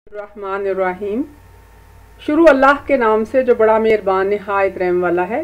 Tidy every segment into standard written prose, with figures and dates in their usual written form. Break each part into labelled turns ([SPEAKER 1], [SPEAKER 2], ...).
[SPEAKER 1] الرحمن الرحیم۔ شروع اللہ کے نام سے جو بڑا مہربان نہایت رحم والا ہے۔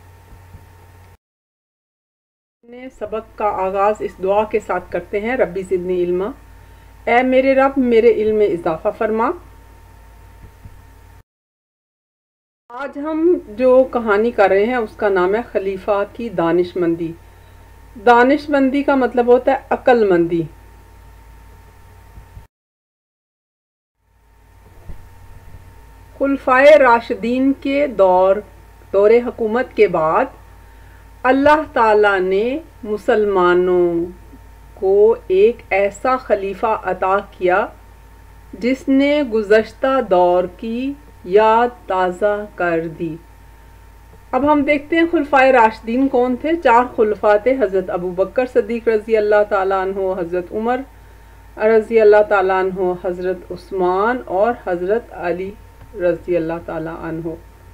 [SPEAKER 1] سبق کا آغاز اس دعا کے ساتھ کرتے ہیں، ربی زدنی علما، اے میرے رب میرے علم میں اضافہ فرما۔ آج ہم جو کہانی کر رہے ہیں اس کا نام ہے خلیفہ کی دانش مندی۔ دانش مندی کا مطلب ہوتا ہے عقل مندی۔ خلفائے راشدین کے دور حکومت کے بعد اللہ تعالیٰ نے مسلمانوں کو ایک ایسا خلیفہ عطا کیا جس نے گزشتہ دور کی یاد تازہ کر دی۔ اب ہم دیکھتے ہیں خلفائے راشدین کون تھے۔ 4 خلفاء تھے، حضرت ابو بکر صدیق رضی اللہ تعالیٰ عنہ، حضرت عمر رضی اللہ تعالیٰ عنہ، حضرت عثمان اور حضرت علی رضی اللہ تعالیٰ عنہ۔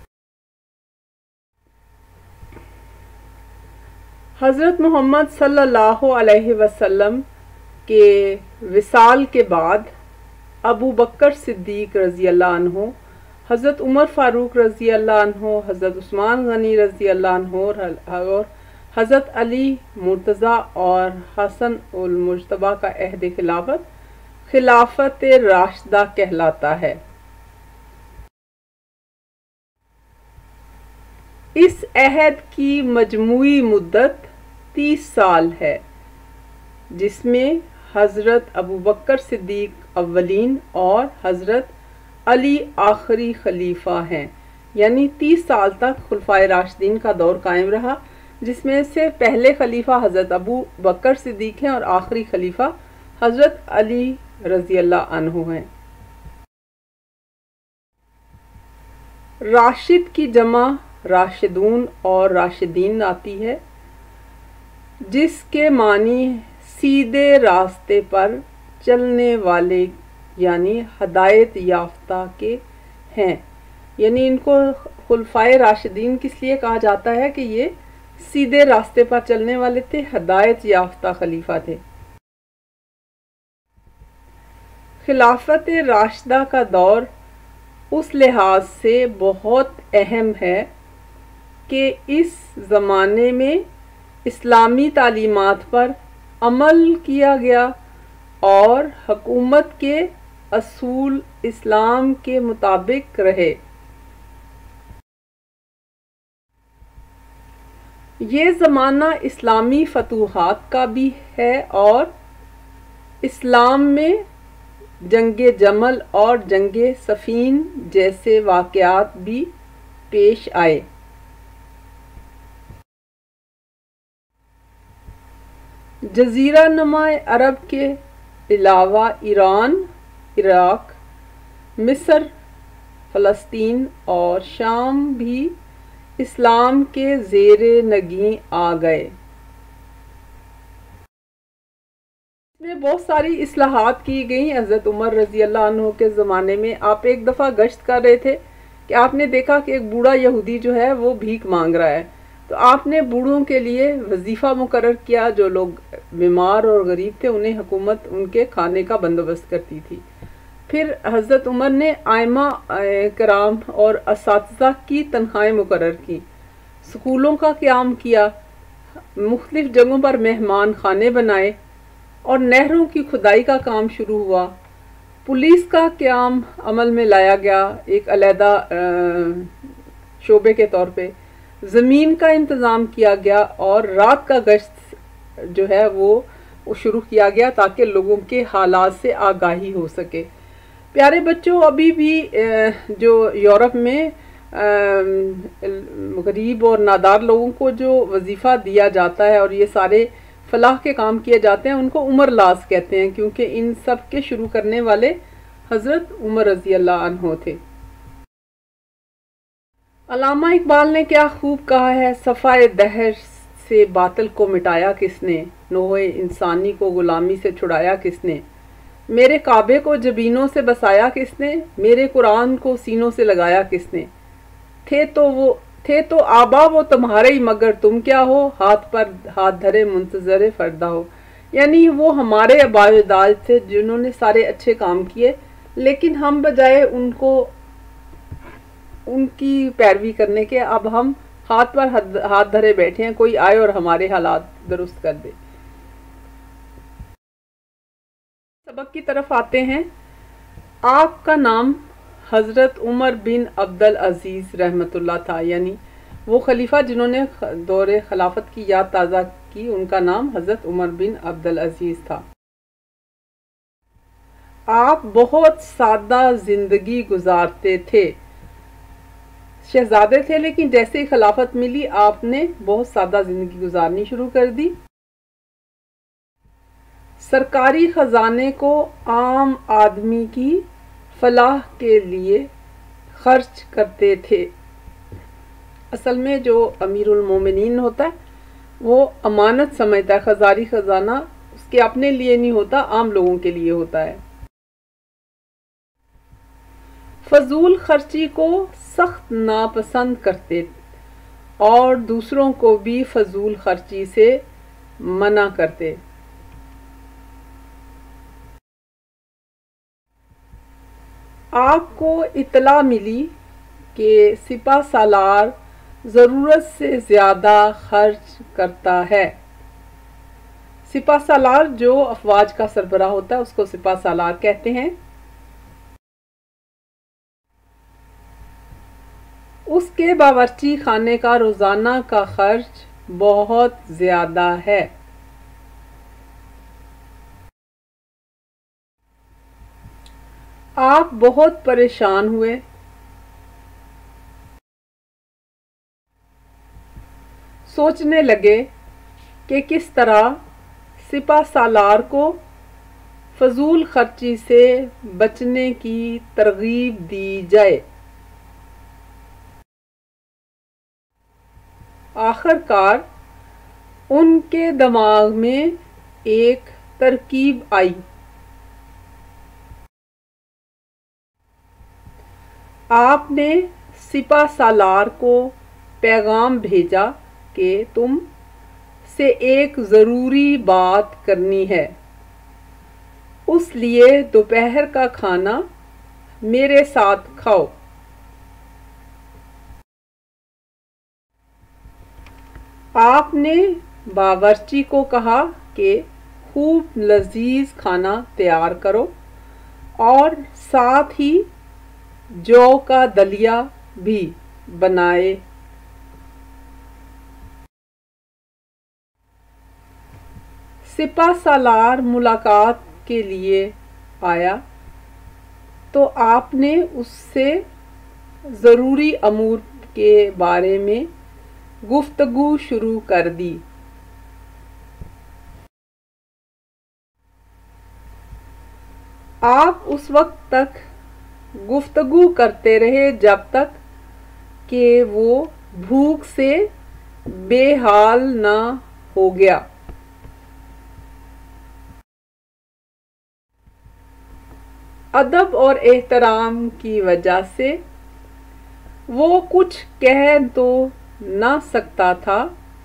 [SPEAKER 1] حضرت محمد صلی اللہ علیہ وسلم کے وصال کے بعد ابو بکر صدیق رضی اللہ عنہ، حضرت عمر فاروق رضی اللہ عنہ، حضرت عثمان غنی رضی اللہ عنہ اور حضرت علی مرتضیٰ اور حسن المجتبیٰ کا عہد خلافت راشدہ کہلاتا ہے۔ اس عہد کی مجموعی مدت 30 سال ہے، جس میں حضرت ابو بکر صدیق اولین اور حضرت علی آخری خلیفہ ہیں، یعنی 30 سال تک خلفائے راشدین کا دور قائم رہا، جس میں سے پہلے خلیفہ حضرت ابو بکر صدیق ہیں اور آخری خلیفہ حضرت علی رضی اللہ عنہ ہیں۔ راشد کی جمع راشدون اور راشدین آتی ہے، جس کے معنی سیدھے راستے پر چلنے والے یعنی ہدایت یافتہ کے ہیں۔ یعنی ان کو خلفائے راشدین کس لیے کہا جاتا ہے کہ یہ سیدھے راستے پر چلنے والے تھے، ہدایت یافتہ خلیفہ تھے۔ خلافت راشدہ کا دور اس لحاظ سے بہت اہم ہے کہ اس زمانے میں اسلامی تعلیمات پر عمل کیا گیا اور حکومت کے اصول اسلام کے مطابق رہے۔ یہ زمانہ اسلامی فتوحات کا بھی ہے اور اسلام میں جنگ جمل اور جنگ صفین جیسے واقعات بھی پیش آئے۔ جزیرہ نما عرب کے علاوہ ایران، عراق، مصر، فلسطین اور شام بھی اسلام کے زیر نگیں آ گئے۔ اس میں بہت ساری اصلاحات کی گئیں۔ حضرت عمر رضی اللہ عنہ کے زمانے میں آپ ایک دفعہ گشت کر رہے تھے کہ آپ نے دیکھا کہ ایک بوڑھا یہودی جو ہے وہ بھیک مانگ رہا ہے، تو آپ نے بوڑھوں کے لیے وظیفہ مقرر کیا۔ جو لوگ بیمار اور غریب تھے انہیں حکومت ان کے کھانے کا بندوبست کرتی تھی۔ پھر حضرت عمر نے ائمہ کرام اور اساتذہ کی تنخواہیں مقرر کی، سکولوں کا قیام کیا، مختلف جگہوں پر مہمان خانے بنائے اور نہروں کی کھدائی کا کام شروع ہوا۔ پولیس کا قیام عمل میں لایا گیا ایک علیحدہ شعبے کے طور پہ۔ زمین کا انتظام کیا گیا اور رات کا گشت جو ہے وہ شروع کیا گیا تاکہ لوگوں کے حالات سے آگاہی ہو سکے۔ پیارے بچوں، ابھی بھی جو یورپ میں غریب اور نادار لوگوں کو جو وظیفہ دیا جاتا ہے اور یہ سارے فلاح کے کام کیے جاتے ہیں، ان کو عمر لاز کہتے ہیں، کیونکہ ان سب کے شروع کرنے والے حضرت عمر رضی اللہ عنہ تھے۔ علامہ اقبال نے کیا خوب کہا ہے، صفائے دہر سے باطل کو مٹایا کس نے، نوح انسانی کو غلامی سے چھڑایا کس نے، میرے کعبے کو جبینوں سے بسایا کس نے، میرے قرآن کو سینوں سے لگایا کس نے، تھے تو آبا وہ تمہارے ہی مگر تم کیا ہو، ہاتھ پر ہاتھ دھرے منتظر فردا ہو۔ یعنی وہ ہمارے آباء و اجداد تھے جنہوں نے سارے اچھے کام کیے، لیکن ہم بجائے ان کی پیروی کرنے کے اب ہم ہاتھ پر ہاتھ دھرے بیٹھے ہیں، کوئی آئے اور ہمارے حالات درست کر دے۔ سبق کی طرف آتے ہیں۔ آپ کا نام حضرت عمر بن عبد العزیز رحمۃ اللہ تھا، یعنی وہ خلیفہ جنہوں نے دور خلافت کی یاد تازہ کی، ان کا نام حضرت عمر بن عبد العزیز تھا۔ آپ بہت سادہ زندگی گزارتے تھے، شہزادے تھے، لیکن جیسے ہی خلافت ملی آپ نے بہت سادہ زندگی گزارنی شروع کر دی۔ سرکاری خزانے کو عام آدمی کی فلاح کے لیے خرچ کرتے تھے۔ اصل میں جو امیر المومنین ہوتا ہے وہ امانت سمجھتا ہے، خزانہ خزانہ اس کے اپنے لیے نہیں ہوتا، عام لوگوں کے لیے ہوتا ہے۔ فضول خرچی کو سخت ناپسند کرتے اور دوسروں کو بھی فضول خرچی سے منع کرتے۔ آپ کو اطلاع ملی کہ سپہ سالار ضرورت سے زیادہ خرچ کرتا ہے۔ سپہ سالار جو افواج کا سربراہ ہوتا ہے اس کو سپہ سالار کہتے ہیں۔ اس کے باورچی خانے کا روزانہ کا خرچ بہت زیادہ ہے۔ آپ بہت پریشان ہوئے۔ سوچنے لگے کہ کس طرح سپہ سالار کو فضول خرچی سے بچنے کی ترغیب دی جائے۔ آخر کار ان کے دماغ میں ایک ترکیب آئی۔ آپ نے سپہ سالار کو پیغام بھیجا کہ تم سے ایک ضروری بات کرنی ہے، اس لیے دوپہر کا کھانا میرے ساتھ کھاؤ۔ آپ نے باورچی کو کہا کہ خوب لذیذ کھانا تیار کرو اور ساتھ ہی جو کا دلیا بھی بنائے۔ سپہ سالار ملاقات کے لیے آیا تو آپ نے اس سے ضروری امور کے بارے میں گفتگو شروع کر دی۔ آپ اس وقت تک گفتگو کرتے رہے جب تک کہ وہ بھوک سے بے حال نہ ہو گیا۔ ادب اور احترام کی وجہ سے وہ کچھ کہہ تو نہ سکتا تھا۔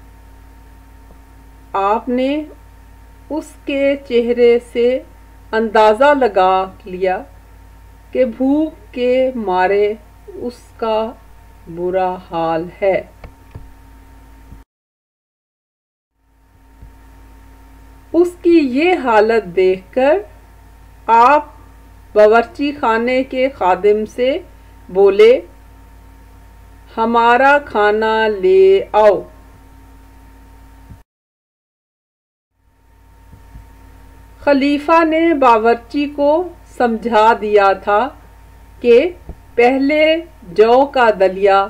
[SPEAKER 1] آپ نے اس کے چہرے سے اندازہ لگا لیا کہ بھوک کے مارے اس کا برا حال ہے۔ اس کی یہ حالت دیکھ کر آپ باورچی خانے کے خادم سے بولے، ہمارا کھانا لے آؤ۔ خلیفہ نے باورچی کو سمجھا دیا تھا کہ پہلے جو کا دلیا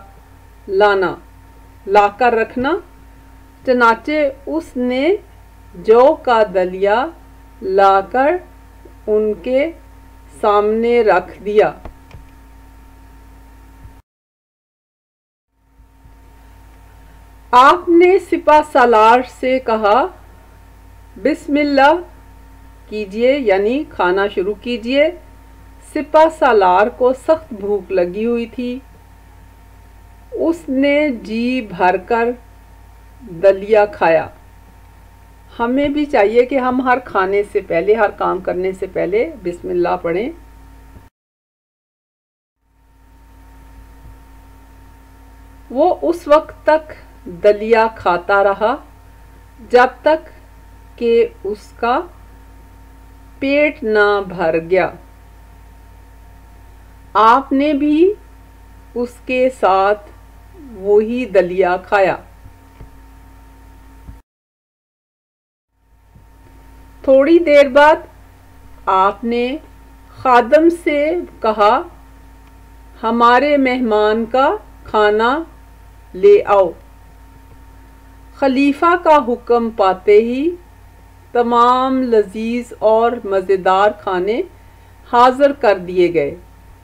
[SPEAKER 1] لا کر رکھنا، چنانچہ اس نے جو کا دلیا لا کر ان کے سامنے رکھ دیا۔ آپ نے سپہ سالار سے کہا، بسم اللہ کیجئے، یعنی کھانا شروع کیجئے۔ سپہ سالار کو سخت بھوک لگی ہوئی تھی۔ اس نے جی بھر کر دلیا کھایا۔ ہمیں بھی چاہیے کہ ہم ہر کھانے سے پہلے، ہر کام کرنے سے پہلے بسم اللہ پڑھیں۔ وہ उस वक्त तक दलिया खाता रहा जब तक कि उसका पेट ना भर गया। आपने भी उसके साथ वही दलिया खाया। थोड़ी देर बाद आपने खादम से कहा, हमारे मेहमान का खाना ले आओ। खलीफा का हुक्म पाते ही तमाम लजीज और मज़ेदार खाने हाजिर कर दिए गए।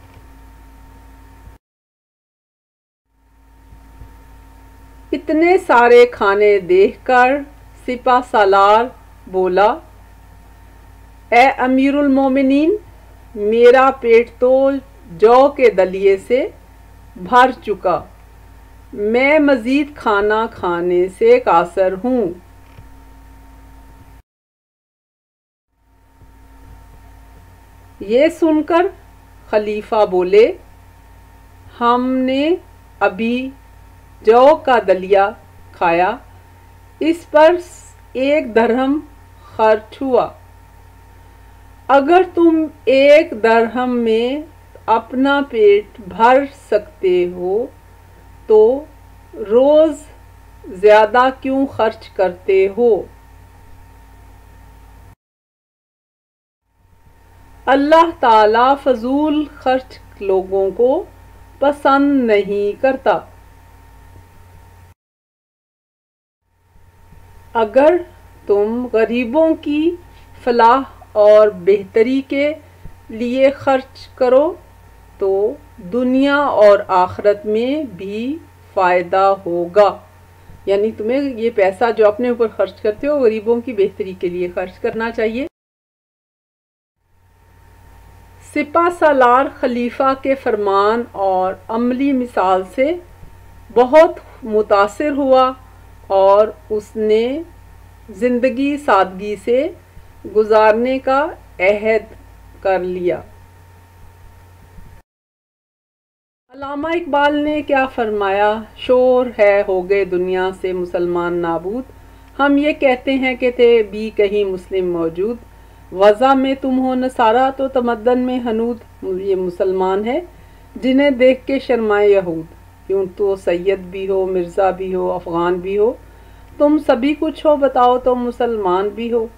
[SPEAKER 1] इतने सारे खाने देखकर सिपा सालार बोला, ए अमीरुल मोमिनीन, मेरा पेट तो जौ के दलिए से भर चुका, मैं मज़ीद खाना खाने से कासर हूँ। ये सुनकर खलीफा बोले, हमने अभी जौ का दलिया खाया, इस पर 1 दरहम खर्च हुआ। अगर तुम 1 दरहम में अपना पेट भर सकते हो तो रोज़ ज़्यादा क्यों खर्च करते हो? अल्लाह ताला फजूल खर्च लोगों को पसंद नहीं करता। अगर तुम गरीबों की फलाह और बेहतरी के लिए खर्च करो तो दुनिया और आखिरत में भी फ़ायदा होगा। यानी तुम्हें ये पैसा जो अपने ऊपर खर्च करते हो गरीबों की बेहतरी के लिए खर्च करना चाहिए। सिपा सालार खलीफा के फरमान और अमली मिसाल से बहुत मुतासिर हुआ और उसने ज़िंदगी सादगी से गुजारने का अहद कर लिया। अल्लामा इकबाल ने क्या फरमाया, शोर है हो गए दुनिया से मुसलमान नाबूद, हम ये कहते हैं कि थे भी कहीं मुस्लिम मौजूद, वज़ा में तुम हो नसारा तो तमद्दन में हनूद, ये मुसलमान है जिन्हें देख के शर्माए यहूद, क्यों तो सैयद भी हो, मिर्ज़ा भी हो, अफ़गान भी हो, तुम सभी कुछ हो, बताओ तो मुसलमान भी हो।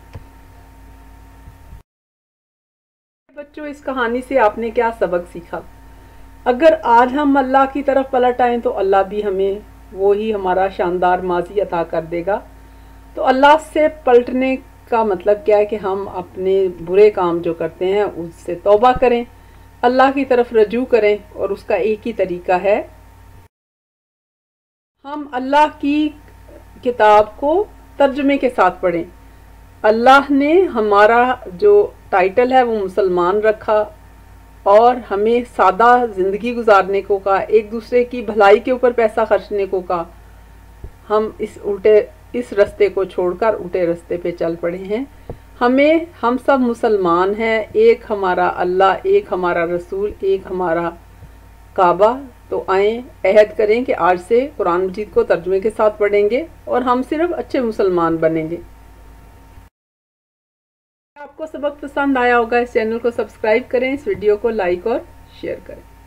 [SPEAKER 1] बच्चों, इस कहानी से आपने क्या सबक सीखा? अगर आज हम अल्लाह की तरफ पलट आएँ तो अल्लाह भी हमें वो ही हमारा शानदार माजी अता कर देगा। तो अल्लाह से पलटने का मतलब क्या है कि हम अपने बुरे काम जो करते हैं उससे तौबा करें, अल्लाह की तरफ रजू करें, और उसका एक ही तरीका है, हम अल्लाह की किताब को तर्जुमे के साथ पढ़ें। अल्लाह ने हमारा जो टाइटल है वो मुसलमान रखा और हमें सादा ज़िंदगी गुजारने को कहा, एक दूसरे की भलाई के ऊपर पैसा खर्चने को कहा। हम इस रास्ते को छोड़कर उल्टे रास्ते पे चल पड़े हैं। हम सब मुसलमान हैं, एक हमारा अल्लाह, एक हमारा रसूल, एक हमारा काबा। तो आएँ अहद करें कि आज से कुरान मजीद को तर्जुमे के साथ पढ़ेंगे और हम सिर्फ अच्छे मुसलमान बनेंगे। आपको सबक पसंद आया होगा, इस चैनल को सब्सक्राइब करें, इस वीडियो को लाइक और शेयर करें।